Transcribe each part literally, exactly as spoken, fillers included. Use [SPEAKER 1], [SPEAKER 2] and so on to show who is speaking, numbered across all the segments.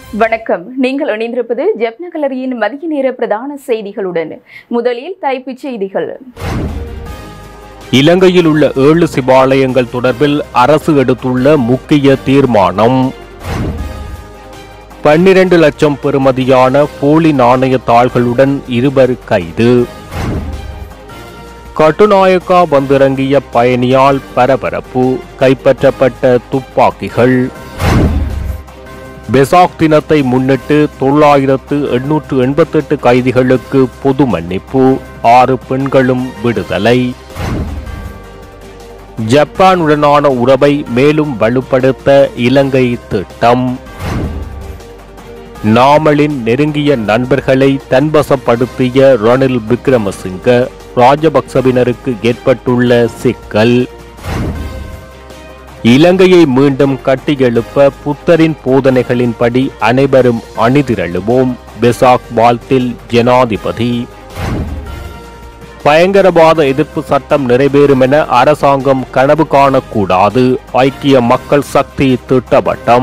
[SPEAKER 1] வணக்கம். நீங்கள் இணைந்திருப்பது ஜப்னா கலரியின் மதிய நேர பிரதான செய்திகளுடன். முதலில் தலைப்புச் செய்திகள்.
[SPEAKER 2] இலங்கையில் உள்ள ஏழு சிவாலயங்கள் தொடர்பில் அரசு எடுத்துள்ள முக்கிய தீர்மானம். பன்னிரண்டு லட்சம் பெறுமதியான போலி நாணய தாள்களுடன் இருவர் கைது. கட்டுநாயக்கா வந்திறங்கிய பயணியால் பரபரப்பு, கைப்பற்றப்பட்ட துப்பாக்கிகள். பெசாக் தினத்தை முன்னிட்டு தொள்ளாயிரத்து எண்ணூற்று எண்பத்தி எட்டு கைதிகளுக்கு பொது மன்னிப்பு, ஆறு பெண்களும் விடுதலை. ஜப்பானுடனான உறவை மேலும் வலுப்படுத்த இலங்கை திட்டம். நாமலின் நெருங்கிய நண்பர்களை தன்வசப்படுத்திய ரணில் விக்ரமசிங்க, ராஜபக்சவினருக்கு ஏற்பட்டுள்ள சிக்கல். இலங்கையை மீண்டும் கட்டியெழுப்ப புத்தரின் போதனைகளின்படி அனைவரும் அணிதிரளுவோம், பெசாக் வாழ்த்தில் ஜனாதிபதி. பயங்கரவாத எதிர்ப்பு சட்டம் நிறைவேறும் என அரசாங்கம் கனவு காணக்கூடாது, ஐக்கிய மக்கள் சக்தி திட்டவட்டம்.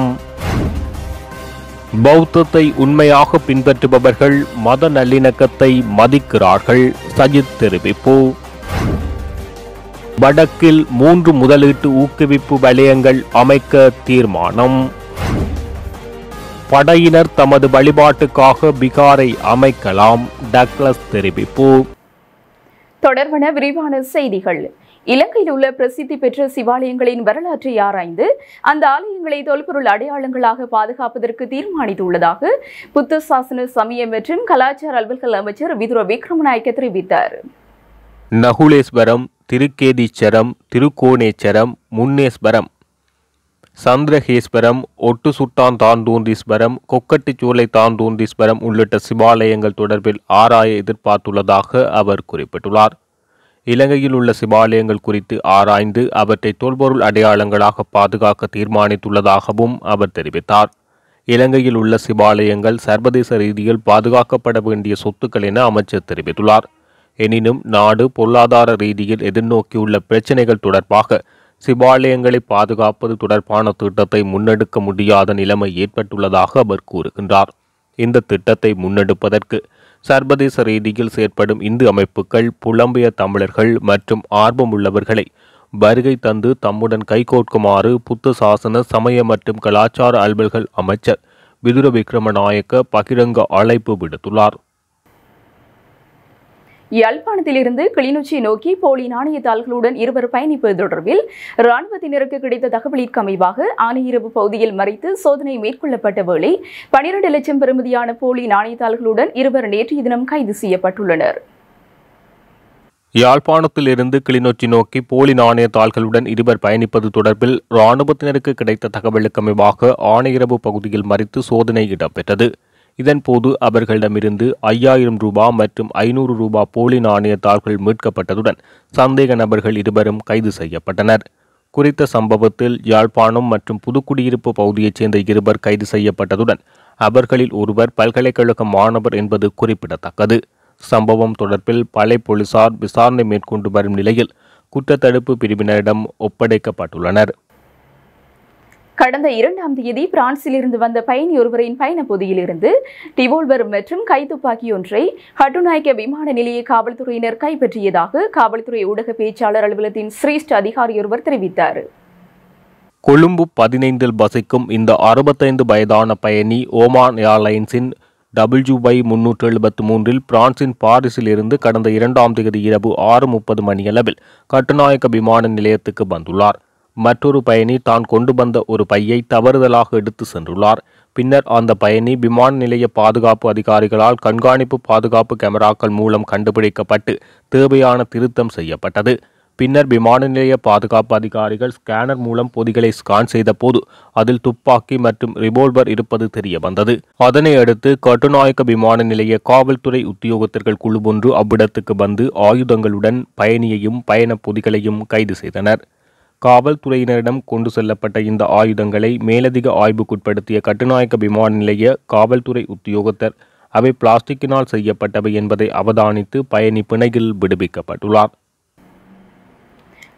[SPEAKER 2] பௌத்தத்தை உண்மையாக பின்பற்றுபவர்கள் மத நல்லிணக்கத்தை மதிக்கிறார்கள், சஜித் தெரிவிப்பு. வடக்கில் மூன்று முதலீட்டு ஊக்குவிப்பு வலயங்கள் அமைக்க தீர்மானம். படையினர் தமது வழிபாட்டுக்காக பீகாரை அமைக்கலாம், டக்ளஸ் தெரிவிப்பு.
[SPEAKER 1] தொடர்பான விரிவான செய்திகள். இலங்கையில் உள்ள பிரசித்தி பெற்ற சிவாலயங்களின் வரலாற்றை ஆராய்ந்து அந்த ஆலயங்களை தொல்பொருள் அடையாளங்களாக பாதுகாப்பதற்கு தீர்மானித்துள்ளதாக புத்த சாசன சமய மற்றும் கலாச்சார அலுவல்கள் அமைச்சர் விதுர விக்ரமநாயக்க தெரிவித்தார்.
[SPEAKER 2] நகுலேஸ்வரம், திருக்கேதீச்சரம், திருக்கோணேச்சரம், முன்னேஸ்வரம், சந்திரகேஸ்வரம், ஒட்டு சுட்டான் தாந்தோன்றீஸ்வரம், கொக்கட்டிச்சோலை தாந்தோன்றீஸ்வரம் உள்ளிட்ட சிவாலயங்கள் தொடர்பில் ஆராய எதிர்பார்த்துள்ளதாக அவர் குறிப்பிட்டுள்ளார். இலங்கையில் உள்ள சிவாலயங்கள் குறித்து ஆராய்ந்து அவற்றை தொல்பொருள் அடையாளங்களாக பாதுகாக்க தீர்மானித்துள்ளதாகவும் அவர் தெரிவித்தார். இலங்கையில் உள்ள சிவாலயங்கள் சர்வதேச ரீதியில் பாதுகாக்கப்பட வேண்டிய சொத்துக்கள் என அமைச்சர் தெரிவித்துள்ளார். எனினும் நாடு பொருளாதார ரீதியில் எதிர்நோக்கியுள்ள பிரச்சினைகள் தொடர்பாக சிவாலயங்களை பாதுகாப்பது தொடர்பான திட்டத்தை முன்னெடுக்க முடியாத நிலைமை ஏற்பட்டுள்ளதாக அவர் கூறுகின்றார். இந்த திட்டத்தை முன்னெடுப்பதற்கு சர்வதேச ரீதியில் செயற்படும் இந்து அமைப்புகள், புலம்பெயர் தமிழர்கள் மற்றும் ஆர்வமுள்ளவர்களை வருகை தந்து தம்முடன் கைகோர்க்குமாறு புத்த சாசன சமய மற்றும் கலாச்சார அலுவல்கள் அமைச்சர் விதுர விக்ரமநாயக்க பகிரங்க அழைப்பு விடுத்துள்ளார்.
[SPEAKER 1] யாழ்ப்பாணத்திலிருந்து கிளிநொச்சி நோக்கி போலி நாணயத்தாள்களுடன் இருவர் பயணிப்பது தொடர்பில் இராணுவத்தினருக்கு கிடைத்த தகவலிற்கு அமைவாக ஆனையிரவு பகுதியில் மறைத்து சோதனை மேற்கொள்ளப்பட்ட வேளை பனிரண்டு லட்சம் பெறுமதியான போலி நாணயத்தாள்களுடன் இருவர் நேற்றைய தினம் கைது செய்யப்பட்டுள்ளனர்.
[SPEAKER 2] யாழ்ப்பாணத்திலிருந்து கிளிநொச்சி நோக்கி போலி நாணயத்தாள்களுடன் இருவர் பயணிப்பது தொடர்பில் இராணுவத்தினருக்கு கிடைத்த தகவலுக்கு அமைவாக ஆனையிரவு பகுதியில் மறைத்து சோதனை இடம்பெற்றது. இதன்போது அவர்களிடமிருந்து ஐயாயிரம் ரூபாய் மற்றும் ஐநூறு ரூபாய் போலி நாணயத்தாள்கள் மீட்கப்பட்டதுடன் சந்தேக நபர்கள் இருவரும் கைது செய்யப்பட்டனர். குறித்த சம்பவத்தில் யாழ்ப்பாணம் மற்றும் புதுக்குடியிருப்பு பகுதியைச் சேர்ந்த இருவர் கைது செய்யப்பட்டதுடன் அவர்களில் ஒருவர் பல்கலைக்கழக மாணவர் என்பது குறிப்பிடத்தக்கது. சம்பவம் தொடர்பில் பளை போலீசார் விசாரணை மேற்கொண்டு வரும் நிலையில் குற்றத்தடுப்பு பிரிவினரிடம் ஒப்படைக்கப்பட்டுள்ளனர்.
[SPEAKER 1] கடந்த இரண்டாம் தேதி பிரான்சிலிருந்து வந்த பயணி ஒருவரின் பயண பொதியிலிருந்து ரிவால்வர் மற்றும் கைத்துப்பாக்கி ஒன்றை கட்டுநாயக்க விமான நிலைய காவல்துறையினர் கைப்பற்றியதாக காவல்துறை ஊடக பேச்சாளர் அலுவலகத்தின் சிரேஷ்ட அதிகாரி ஒருவர் தெரிவித்தார்.
[SPEAKER 2] கொழும்பு பதினைந்தில் வசிக்கும் இந்த அறுபத்தைந்து வயதான பயணி ஓமான் ஏர்லைன்ஸின் டபிள்யூஐ முன்னூற்று எழுபத்தி மூன்றில் பிரான்சின் பாரிஸில் இருந்து கடந்த இரண்டாம் தேதி இரவு ஆறு முப்பது மணியளவில் கட்டுநாயக்க விமான நிலையத்துக்கு வந்துள்ளார். மற்றொரு பயணி தான் கொண்டு வந்த ஒரு பையை தவறுதலாக எடுத்து சென்றுள்ளார். பின்னர் அந்த பயணி விமான நிலைய பாதுகாப்பு அதிகாரிகளால் கண்காணிப்பு பாதுகாப்பு கேமராக்கள் மூலம் கண்டுபிடிக்கப்பட்டு தேவையான திருத்தம் செய்யப்பட்டது. பின்னர் விமான நிலைய பாதுகாப்பு அதிகாரிகள் ஸ்கேனர் மூலம் பொதிகளை ஸ்கான் செய்த போது அதில் துப்பாக்கி மற்றும் ரிவால்வர் இருப்பது தெரிய வந்தது. அதனை அடுத்து கட்டுநாயக்க விமான நிலைய காவல்துறை உத்தியோகத்தர்கள் குழு ஒன்று அவ்விடத்துக்கு வந்து ஆயுதங்களுடன் பயணியையும் பயண பொதிகளையும் கைது செய்தனர். காவல்துறையினரிடம் கொண்டு செல்லப்பட்ட இந்த ஆயுதங்களை மேலதிக ஆய்வுக்குட்படுத்திய கட்டுநாயக்க விமான நிலைய காவல்துறை உத்தியோகத்தர் அவை பிளாஸ்டிக்கினால் செய்யப்பட்டவை என்பதை அவதானித்து பயணி பிணையில் விடுவிக்கப்பட்டுள்ளார்.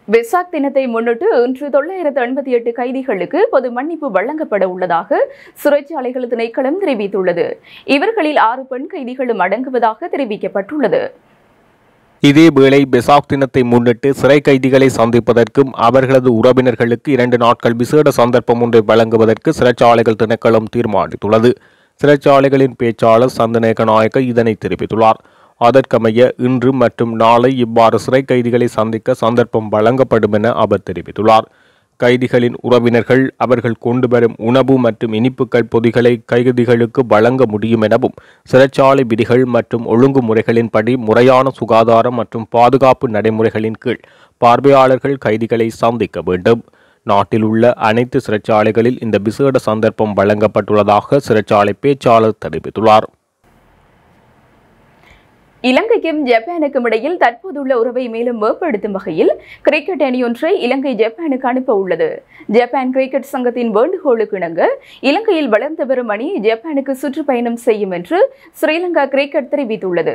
[SPEAKER 1] வெசாக் தினத்தை முன்னிட்டு இன்று தொள்ளாயிரத்து எண்பத்தி எட்டு கைதிகளுக்கு பொது மன்னிப்பு வழங்கப்பட உள்ளதாக சிறைச்சாலைகள் திணைக்களம் தெரிவித்துள்ளது. இவர்களில் ஆறு பெண் கைதிகளும் அடங்குவதாக தெரிவிக்கப்பட்டுள்ளது.
[SPEAKER 2] இதேவேளை வெசாக் தினத்தை முன்னிட்டு சிறை கைதிகளை சந்திப்பதற்கும் அவர்களது உறவினர்களுக்கு இரண்டு நாட்கள் விசேட சந்தர்ப்பம் ஒன்றை வழங்குவதற்கு சிறைச்சாலைகள் திணைக்களம் தீர்மானித்துள்ளது. சிறைச்சாலைகளின் பேச்சாளர் சந்தனேக நாயக்க இதனை தெரிவித்துள்ளார். அதற்கமைய இன்று மற்றும் நாளை இவ்வாறு சிறை கைதிகளை சந்திக்க சந்தர்ப்பம் வழங்கப்படும் என அவர் தெரிவித்துள்ளார். கைதிகளின் உறவினர்கள் அவர்கள் கொண்டு வரும் உணவு மற்றும் இனிப்புகள் பொதிகளை கைதிகளுக்கு வழங்க முடியும் எனவும் சிறைச்சாலை விதிகள் மற்றும் ஒழுங்குமுறைகளின்படி முறையான சுகாதாரம் மற்றும் பாதுகாப்பு நடைமுறைகளின் கீழ் பார்வையாளர்கள் கைதிகளை சந்திக்க வேண்டும். நாட்டில் உள்ள அனைத்து சிறைச்சாலைகளில் இந்த விசேட சந்தர்ப்பம் வழங்கப்பட்டுள்ளதாக சிறைச்சாலை பேச்சாளர் தெரிவித்துள்ளார்.
[SPEAKER 1] இலங்கைக்கும் ஜப்பானுக்கும் இடையில் தற்போதுள்ள உறவை மேலும் மேம்படுத்தும் வகையில் கிரிக்கெட் அணியொன்றை இலங்கை ஜப்பானுக்கு அனுப்ப உள்ளது. ஜப்பான் கிரிக்கெட் சங்கத்தின் வேண்டுகோளுக்கு இணங்க இலங்கையில் வளர்ந்து வரும் அணி ஜப்பானுக்கு சுற்றுப்பயணம் செய்யும் என்று ஸ்ரீலங்கா கிரிக்கெட் தெரிவித்துள்ளது.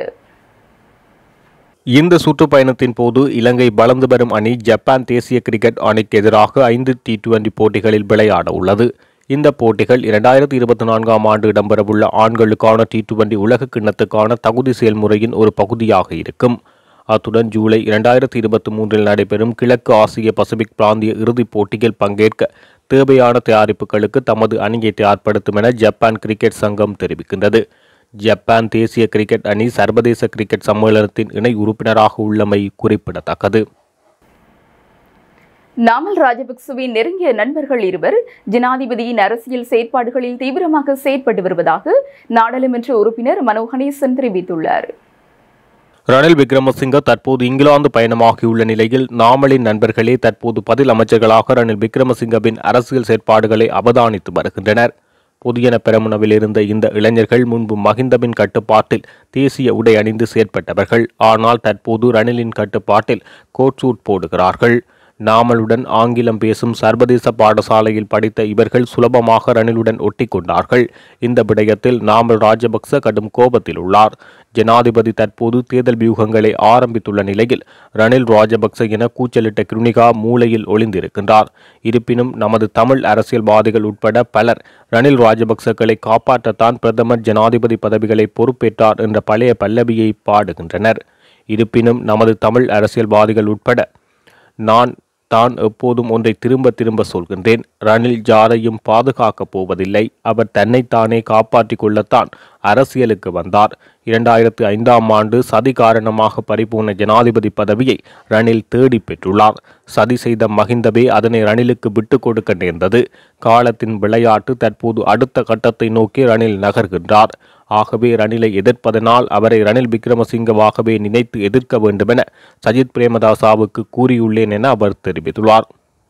[SPEAKER 2] இந்த சுற்றுப்பயணத்தின் போது இலங்கை வளர்ந்து வரும் அணி ஜப்பான் தேசிய கிரிக்கெட் அணிக்கு எதிராக ஐந்து டி டுவெண்டி போட்டிகளில் விளையாட உள்ளது. இந்த போட்டிகள் இரண்டாயிரத்தி இருபத்தி நான்காம் ஆண்டு இடம்பெறவுள்ள ஆண்களுக்கான டி டுவெண்டி உலக கிண்ணத்துக்கான தகுதி செயல்முறையின் ஒரு பகுதியாக இருக்கும். அத்துடன் ஜூலை இரண்டாயிரத்தி இருபத்தி மூன்றில் நடைபெறும் கிழக்கு ஆசிய பசிபிக் பிராந்திய இறுதிப் போட்டியில் பங்கேற்க தேவையான தயாரிப்புகளுக்கு தமது அணியை தயார்படுத்தும் என ஜப்பான் கிரிக்கெட் சங்கம் தெரிவிக்கின்றது. ஜப்பான் தேசிய கிரிக்கெட் அணி சர்வதேச கிரிக்கெட் சம்மேளனத்தின் இணை உறுப்பினராக உள்ளமை குறிப்பிடத்தக்கது.
[SPEAKER 1] நாமல் ராஜபக்சவின் நெருங்கிய நண்பர்கள் இருவர் ஜனாதிபதியின் அரசியல் செயற்பாடுகளில் தீவிரமாக செயற்பட்டு வருவதாக நாடாளுமன்ற உறுப்பினர் மனோ கணேசன் தெரிவித்துள்ளார்.
[SPEAKER 2] ரணில் விக்ரமசிங்க தற்போது இங்கிலாந்து பயணமாகியுள்ள நிலையில் நாமலின் நண்பர்களே தற்போது பதில் அமைச்சர்களாக ரணில் விக்ரமசிங்கவின் அரசியல் செயற்பாடுகளை அவதானித்து வருகின்றனர். புதியன பெரமுனவில் இருந்த இந்த இளைஞர்கள் முன்பு மஹிந்தவின் கட்டுப்பாட்டில் தேசிய உடை அணிந்து செயற்பட்டவர்கள். ஆனால் தற்போது ரணிலின் கட்டுப்பாட்டில் கோட் சூட் போடுகிறார்கள். நாமலுடன் ஆங்கிலம் பேசும் சர்வதேச பாடசாலையில் படித்த இவர்கள் சுலபமாக ரணிலுடன் ஒட்டி கொண்டார்கள். இந்த விடயத்தில் நாமல் ராஜபக்ச கடும் கோபத்தில் உள்ளார். ஜனாதிபதி தற்போது தேர்தல் வியூகங்களை ஆரம்பித்துள்ள நிலையில் ரணில் ராஜபக்ச என கூச்சலிட்ட கிருணிகா மூலையில் ஒளிந்திருக்கின்றார். இருப்பினும் நமது தமிழ் அரசியல்வாதிகள் உட்பட பலர் ரணில் ராஜபக்சக்களை காப்பாற்றத்தான் பிரதமர் ஜனாதிபதி பதவிகளை பொறுப்பேற்றார் என்ற பழைய பல்லவியை பாடுகின்றனர். இருப்பினும் நமது தமிழ் அரசியல்வாதிகள் உட்பட நான் தான் எப்போதும் ஒன்றை திரும்ப திரும்ப சொல்கின்றேன். ரணில் யாரையும் பாதுகாக்கப் போவதில்லை. அவர் தன்னைத்தானே காப்பாற்றிக் கொள்ளத்தான் அரசியலுக்கு வந்தார். இரண்டாயிரத்து ஐந்தாம் ஆண்டு சதி காரணமாக பறிபோன ஜனாதிபதி பதவியை ரணில் தேடி பெற்றுள்ளார். சதி செய்த மஹிந்தவே அதனை ரணிலுக்கு விட்டு கொடுக்க நேர்ந்தது. காலத்தின் விளையாட்டு தற்போது அடுத்த கட்டத்தை நோக்கி ரணில் நகர்கின்றார். ஆகவே ரணிலை எதிர்ப்பதனால் அவரை ரணில் விக்ரமசிங்கவாகவே நினைத்து எதிர்க்க வேண்டுமென சஜித் பிரேமதாசாவுக்கு கூறியுள்ளேன் என அவர் தெரிவித்துள்ளார்.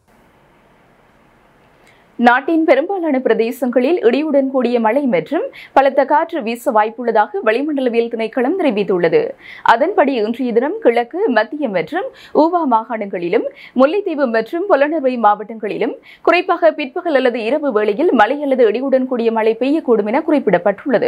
[SPEAKER 1] நாட்டின் பெரும்பாலான பிரதேசங்களில் இடியுடன் கூடிய மழை மற்றும் பலத்த காற்று வீச வாய்ப்புள்ளதாக வளிமண்டலவியல் திணைக்களம் தெரிவித்துள்ளது. அதன்படி இன்றைய தினம் கிழக்கு, மத்திய மற்றும் ஊவா மாகாணங்களிலும் முல்லைத்தீவு மற்றும் பொலனறுவை மாவட்டங்களிலும் குறிப்பாக பிற்பகல் அல்லது இரவு வேளையில் மழை அல்லது இடியுடன் கூடிய மழை பெய்யக்கூடும் என குறிப்பிடப்பட்டுள்ளது.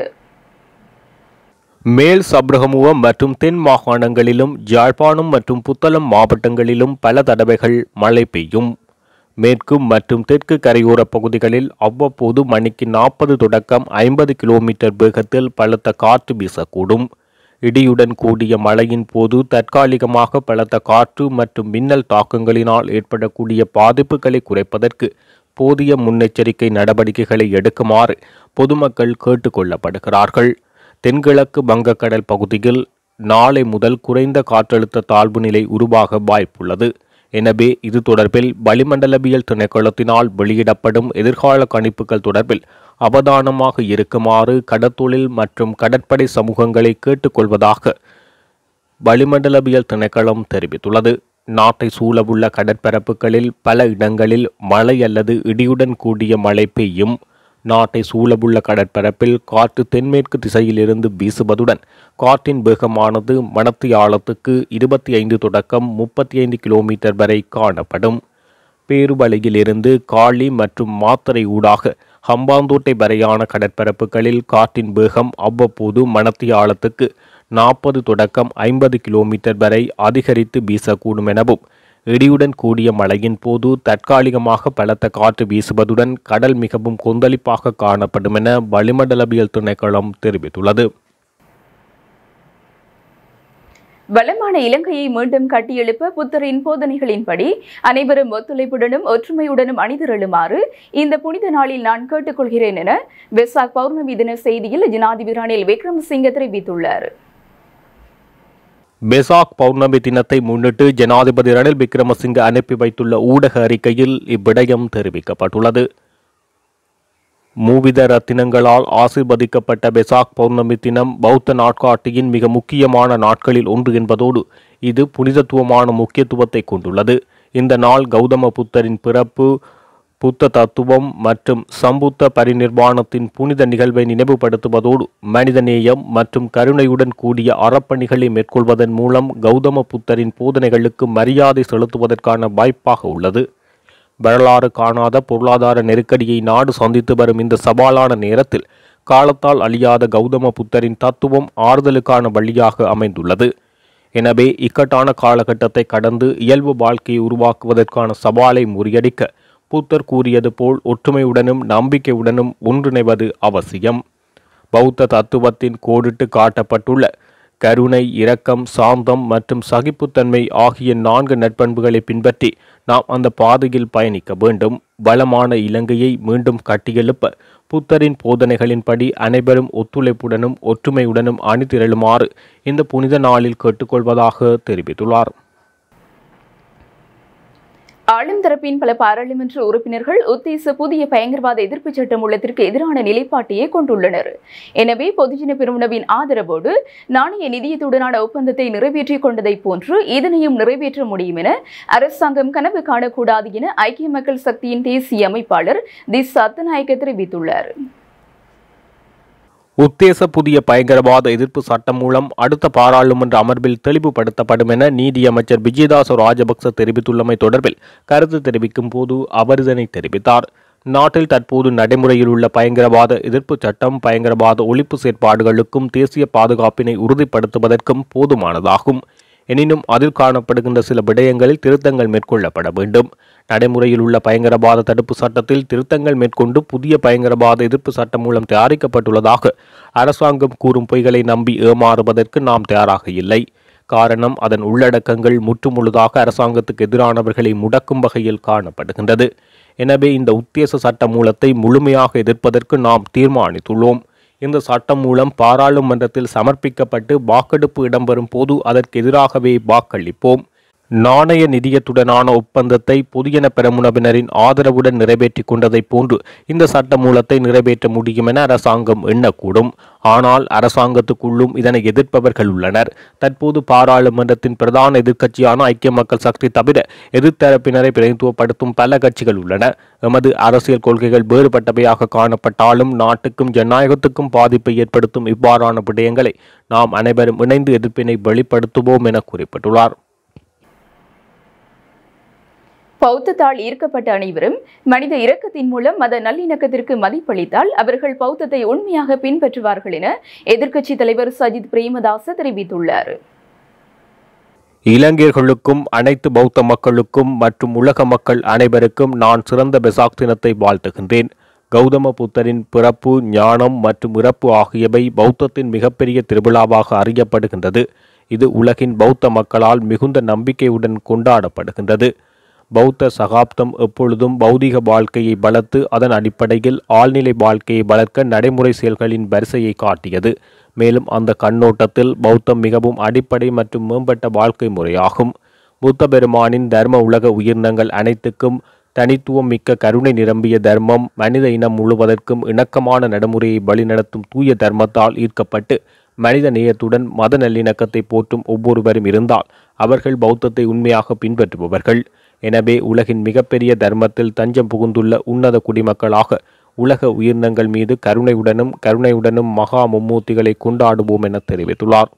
[SPEAKER 2] மேல் சப்ரகமுவ மற்றும் தென் மாகாணங்களிலும் யாழ்ப்பாணம் மற்றும் புத்தளம் மாவட்டங்களிலும் பல தடவைகள் மழை பெய்யும். மேற்கு மற்றும் தெற்கு கரையோர பகுதிகளில் அவ்வப்போது மணிக்கு நாற்பது தொடக்கம் ஐம்பது கிலோமீட்டர் வேகத்தில் பலத்த காற்று வீசக்கூடும். இடியுடன் கூடிய மழையின் போது தற்காலிகமாக பலத்த காற்று மற்றும் மின்னல் தாக்கங்களினால் ஏற்படக்கூடிய பாதிப்புகளை குறைப்பதற்கு போதிய முன்னெச்சரிக்கை நடவடிக்கைகளை எடுக்குமாறு பொதுமக்கள் கேட்டுக்கொள்ளப்படுகிறார்கள். தென்கிழக்கு வங்கக்கடல் பகுதியில் நாளை முதல் குறைந்த காற்றழுத்த தாழ்வு நிலை உருவாக வாய்ப்புள்ளது. எனவே இது தொடர்பில் வளிமண்டலவியல் திணைக்களத்தினால் வெளியிடப்படும் எதிர்கால கணிப்புகள் தொடர்பில் அவதானமாக இருக்குமாறு கடற்தொழில் மற்றும் கடற்படை சமூகங்களை கேட்டுக்கொள்வதாக வளிமண்டலவியல் திணைக்களம் தெரிவித்துள்ளது. நாட்டை சூழவுள்ள கடற்பரப்புகளில் பல இடங்களில் மழை அல்லது இடியுடன் கூடிய மழை பெய்யும். நாட்டை சூழவுள்ள கடற்பரப்பில் காற்று தென்மேற்கு திசையிலிருந்து வீசுவதுடன் காற்றின் வேகமானது மணத்தியாலத்துக்கு இருபத்தி ஐந்து தொடக்கம் முப்பத்தி ஐந்து கிலோமீட்டர் வரை காணப்படும். பேருவளையிலிருந்து காளி மற்றும் மாத்தறை ஊடாக ஹம்பாந்தோட்டை வரையான கடற்பரப்புகளில் காற்றின் வேகம் அவ்வப்போது மணத்தியாலத்துக்கு நாற்பது தொடக்கம் ஐம்பது கிலோமீட்டர் வரை அதிகரித்து வீசக்கூடும் எனவும் இடியுடன் கூடிய மழையின் போது தற்காலிகமாக பலத்த காற்று வீசுவதுடன் கடல் மிகவும் கொந்தளிப்பாக காணப்படும் என வளிமண்டலவியல் திணைக்களம் தெரிவித்துள்ளது.
[SPEAKER 1] வளமான இலங்கையை மீண்டும் கட்டியெழுப்ப புத்தரின் போதனைகளின்படி அனைவரும் ஒத்துழைப்புடனும் ஒற்றுமையுடனும் அணிதிரளுமாறு இந்த புனித நாளில் நான் கேட்டுக்கொள்கிறேன் என வெசாக் பௌர்ணமி தின செய்தியில் ஜனாதிபதி ரணில் விக்ரமசிங்க தெரிவித்துள்ளார்.
[SPEAKER 2] வெசாக் பௌர்ணமி தினத்தை முன்னிட்டு ஜனாதிபதி ரணில் விக்ரமசிங்க அனுப்பி வைத்துள்ள ஊடக அறிக்கையில் இவ்விடயம் தெரிவிக்கப்பட்டுள்ளது. மூவித ரத்தினங்களால் ஆசீர்வதிக்கப்பட்ட வெசாக் பௌர்ணமி தினம் பௌத்த நாட்காட்டியின் மிக முக்கியமான நாட்களில் ஒன்று என்பதோடு இது புனிதத்துவமான முக்கியத்துவத்தை கொண்டுள்ளது. இந்த நாள் கௌதம புத்தரின் பிறப்பு, புத்த தத்துவம் மற்றும் சம்புத்த பரிநிர்வாணத்தின் புனித நிகழ்வை நினைவுபடுத்துவதோடு மனிதநேயம் மற்றும் கருணையுடன் கூடிய அறப்பணிகளை மேற்கொள்வதன் மூலம் கௌதம புத்தரின் போதனைகளுக்கு மரியாதை செலுத்துவதற்கான வாய்ப்பாக உள்ளது. வரலாறு காணாத பொருளாதார நெருக்கடியை நாடு சந்தித்து வரும் இந்த சவாலான நேரத்தில் காலத்தால் அழியாத கௌதம புத்தரின் தத்துவம் ஆறுதலுக்கான வழியாக அமைந்துள்ளது. எனவே இக்கட்டான காலகட்டத்தை கடந்து இயல்பு வாழ்க்கையை உருவாக்குவதற்கான சவாலை முறியடிக்க புத்தர் கூறியது போல் ஒற்றுமையுடனும் நம்பிக்கையுடனும் ஒன்றிணைவது அவசியம். பௌத்த தத்துவத்தின் கோடிட்டு காட்டப்பட்டுள்ள கருணை, இரக்கம், சாந்தம் மற்றும் சகிப்புத்தன்மை ஆகிய நான்கு நற்பண்புகளை பின்பற்றி நாம் அந்த பாதையில் பயணிக்க வேண்டும். வளமான இலங்கையை மீண்டும் கட்டியெழுப்ப புத்தரின் போதனைகளின்படி அனைவரும் ஒத்துழைப்புடனும் ஒற்றுமையுடனும் அணிதிரளுமாறு இந்த புனித நாளில் கேட்டுக்கொள்வதாக தெரிவித்துள்ளார்.
[SPEAKER 1] ஆளும் தரப்பின் பல பாராளுமன்ற உறுப்பினர்கள் உத்தேச புதிய பயங்கரவாத எதிர்ப்பு சட்டம் உள்ளத்திற்கு எதிரான நிலைப்பாட்டையே கொண்டுள்ளனர். எனவே பொதுஜன பெரமுனவின் ஆதரவோடு நாணய நிதியத்துடனான ஒப்பந்தத்தை நிறைவேற்றிக் கொண்டதை போன்று இதனையும் நிறைவேற்ற முடியும் என அரசாங்கம் கனவு காணக்கூடாது என ஐக்கிய மக்கள் சக்தியின் தேசிய அமைப்பாளர் திஸ் சத்தநாயக்க தெரிவித்துள்ளார்.
[SPEAKER 2] உத்தேச புதிய பயங்கரவாத எதிர்ப்பு சட்டம் மூலம் அடுத்த பாராளுமன்ற அமர்வில் தெளிவுபடுத்தப்படும் என நீதியமைச்சர் விஜயதாச ராஜபக்ச தெரிவித்துள்ளமை தொடர்பில் கருத்து தெரிவிக்கும் போது அவர் இதனை தெரிவித்தார். நாட்டில் தற்போது நடைமுறையில் உள்ள பயங்கரவாத எதிர்ப்பு சட்டம் பயங்கரவாத ஒழிப்பு செயற்பாடுகளுக்கும் தேசிய பாதுகாப்பினை உறுதிப்படுத்துவதற்கும் போதுமானதாகும். எனினும் அதில் காணப்படுகின்ற சில விடயங்களில் திருத்தங்கள் மேற்கொள்ளப்பட வேண்டும். நடைமுறையில் உள்ள பயங்கரவாத தடுப்பு சட்டத்தில் திருத்தங்கள் மேற்கொண்டு புதிய பயங்கரவாத எதிர்ப்பு சட்டம் மூலம் தயாரிக்கப்பட்டுள்ளதாக அரசாங்கம் கூறும் பொய்களை நம்பி ஏமாறுவதற்கு நாம் தயாராக இல்லை. காரணம் அதன் உள்ளடக்கங்கள் முற்றுமுழுதாக அரசாங்கத்துக்கு எதிரானவர்களை முடக்கும் வகையில் காணப்படுகின்றது. எனவே இந்த உத்தேச சட்ட மூலத்தை முழுமையாக எதிர்ப்பதற்கு நாம் தீர்மானித்துள்ளோம். இந்த சட்டம் மூலம் பாராளுமன்றத்தில் சமர்ப்பிக்கப்பட்டு வாக்கெடுப்பு இடம்பெறும் போது அதற்கு எதிராகவே வாக்களிப்போம். நாணய நிதியத்துடனான ஒப்பந்தத்தை பொதுஜன பெரமுனவினரின் ஆதரவுடன் நிறைவேற்றிக் கொண்டதை போன்று இந்த சட்ட மூலத்தை நிறைவேற்ற முடியும் என அரசாங்கம் எண்ணக்கூடும். ஆனால் அரசாங்கத்துக்குள்ளும் இதனை எதிர்ப்பவர்கள் உள்ளனர். தற்போது பாராளுமன்றத்தின் பிரதான எதிர்க்கட்சியான ஐக்கிய மக்கள் சக்தி தவிர எதிர்த்தரப்பினரை பிரதிநிதித்துவப்படுத்தும் பல கட்சிகள் உள்ளன. எமது அரசியல் கொள்கைகள் வேறுபட்டவையாக காணப்பட்டாலும் நாட்டுக்கும் ஜனநாயகத்துக்கும் பாதிப்பை ஏற்படுத்தும் இவ்வாறான விடயங்களை நாம் அனைவரும் இணைந்து எதிர்ப்பினை வெளிப்படுத்துவோம் என குறிப்பிட்டுள்ளார்.
[SPEAKER 1] பௌத்தத்தால் ஈர்க்கப்பட்ட அனைவரும் மனித இரக்கத்தின் மூலம் மத நல்லிணக்கத்திற்கு மதிப்பளித்தால் அவர்கள் பௌத்தத்தை உண்மையாக பின்பற்றுவார்கள் என எதிர்க்கட்சித் தலைவர் சஜித் பிரேமதாச தெரிவித்துள்ளார்.
[SPEAKER 2] இலங்கையர்களுக்கும் அனைத்து பௌத்த மக்களுக்கும் மற்றும் உலக மக்கள் அனைவருக்கும் நான் சிறந்த வெசாக் தினத்தை வாழ்த்துகின்றேன். கௌதம புத்தரின் பிறப்பு, ஞானம் மற்றும் இறப்பு ஆகியவை பௌத்தத்தின் மிகப்பெரிய திருவிழாவாக அறியப்படுகின்றது. இது உலகின் பௌத்த மக்களால் மிகுந்த நம்பிக்கையுடன் கொண்டாடப்படுகின்றது. பௌத்த சகாப்தம் எப்பொழுதும் பௌதிக வாழ்க்கையை வளர்த்து அதன் அடிப்படையில் ஆழ்நிலை வாழ்க்கையை வளர்க்க நடைமுறை செயல்களின் வரிசையை காட்டியது. மேலும் அந்த கண்ணோட்டத்தில் பௌத்தம் மிகவும் அடிப்படை மற்றும் மேம்பட்ட வாழ்க்கை முறையாகும். புத்த பெருமானின் தர்ம உலக உயிரினங்கள் அனைத்துக்கும் தனித்துவம் மிக்க கருணை நிரம்பிய தர்மம் மனித இனம் முழுவதற்கும் இணக்கமான நடைமுறையை வழிநடத்தும் தூய தர்மத்தால் ஈர்க்கப்பட்டு மனித நேயத்துடன் மத நல்லிணக்கத்தை போற்றும் ஒவ்வொருவரும் இருந்தால் அவர்கள் பௌத்தத்தை உண்மையாக பின்பற்றுபவர்கள். எனவே உலகின் மிகப்பெரிய தர்மத்தில் தஞ்சம் புகுந்துள்ள உன்னத குடிமக்களாக உலக உயிரினங்கள் மீது கருணையுடனும் கருணையுடனும் மகா மும்மூர்த்திகளை கொண்டாடுவோம் என தெரிவித்துள்ளார்.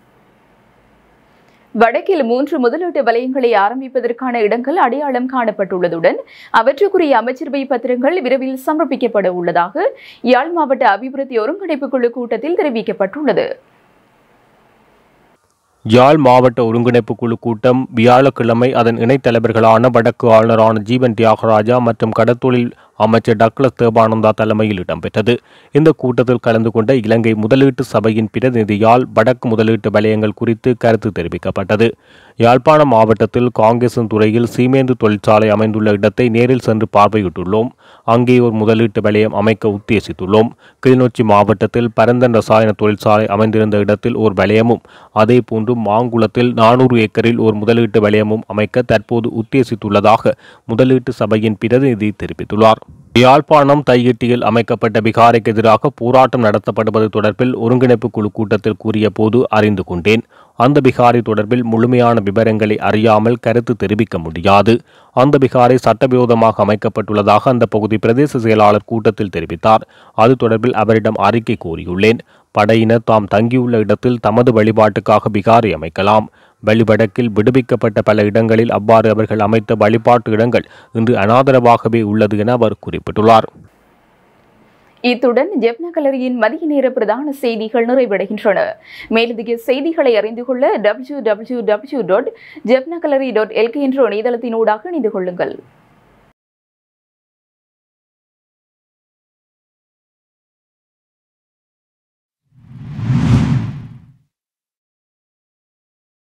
[SPEAKER 1] வடக்கில் மூன்று முதலீட்டு வலயங்களை ஆரம்பிப்பதற்கான இடங்கள் அடையாளம் காணப்பட்டுள்ளதுடன் அவற்றுக்குரிய அமைச்சரவை பத்திரங்கள் விரைவில் சமர்ப்பிக்கப்பட உள்ளதாக யாழ் மாவட்ட அபிவிருத்தி ஒருங்கிணைப்பு குழு கூட்டத்தில் தெரிவிக்கப்பட்டுள்ளது.
[SPEAKER 2] யாழ் மாவட்ட ஒருங்கிணைப்பு குழு கூட்டம் வியாழக்கிழமை அதன் இணைத் தலைவர்களான வடக்கு ஆளுநரான ஜீவன் தியாகராஜா மற்றும் கடத்தொழில் அமைச்சர் டக்ளஸ் தேவானந்தா தலைமையில் இடம்பெற்றது. இந்த கூட்டத்தில் கலந்து கொண்ட இலங்கை முதலீட்டு சபையின் பிரதிநிதியால் வடக்கு முதலீட்டு வலயங்கள் குறித்து கருத்து தெரிவிக்கப்பட்டது. யாழ்ப்பாணம் மாவட்டத்தில் காங்கேசன் துறையில் சீமேந்து தொழிற்சாலை அமைந்துள்ள இடத்தை நேரில் சென்று பார்வையிட்டுள்ளோம். அங்கே ஒரு முதலீட்டு வலயம் அமைக்க உத்தேசித்துள்ளோம். கிளிநொச்சி மாவட்டத்தில் பரந்தன் ரசாயன தொழிற்சாலை அமைந்திருந்த இடத்தில் ஒரு வலயமும், அதே போன்று மாங்குளத்தில் நானூறு ஏக்கரில் ஒரு முதலீட்டு வலயமும் அமைக்க தற்போது உத்தேசித்துள்ளதாக முதலீட்டு சபையின் பிரதிநிதி தெரிவித்துள்ளார். யாழ்ப்பாணம் தையிட்டியில் அமைக்கப்பட்ட பிகாரைக்கு எதிராக போராட்டம் நடத்தப்படுவது தொடர்பில் ஒருங்கிணைப்பு குழு கூட்டத்தில் கூறிய போது அறிந்து கொண்டேன். அந்த பிகாரை தொடர்பில் முழுமையான விவரங்களை அறியாமல் கருத்து தெரிவிக்க முடியாது. அந்த பிகாரை சட்டவிரோதமாக அமைக்கப்பட்டுள்ளதாக அந்த பகுதி பிரதேச செயலாளர் கூட்டத்தில் தெரிவித்தார். அது தொடர்பில் அவரிடம் அறிக்கை கோரியுள்ளேன். படையினர் தாம் தங்கியுள்ள இடத்தில் தமது வழிபாட்டுக்காக பிகாரை அமைக்கலாம். வழிவடக்கில் விடுவிக்கப்பட்ட பல இடங்களில் அவ்வாறு அவர்கள் அமைத்த வழிபாட்டு இடங்கள் இன்று அனாதரவாகவே உள்ளது என அவர் குறிப்பிட்டுள்ளார்.
[SPEAKER 1] இத்துடன் ஜெப்னா கலரியின் மதிய நேர பிரதான செய்திகள் நிறைவடைகின்றன. மேலதிக செய்திகளை அறிந்து கொள்ள W W W dot Jaffna gallery dot L K என்ற இணையதளத்தினூடாக இணைந்து கொள்ளுங்கள்.